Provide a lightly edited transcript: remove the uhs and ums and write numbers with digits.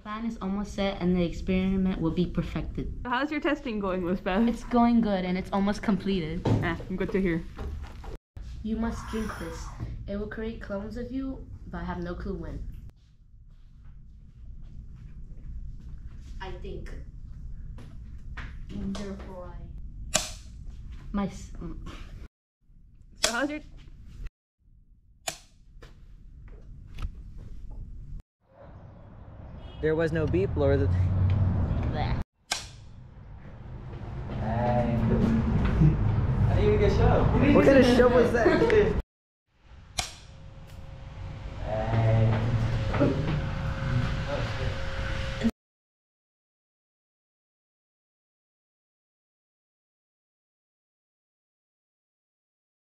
plan is almost set and the experiment will be perfected. How's your testing going, Lisbeth? It's going good and it's almost completed. Good to hear. You must drink this. It will create clones of you, but I have no clue when. I think. And therefore So how's your... There was no beep, Lord. Bleh. I didn't even get a show. What kind of show was that?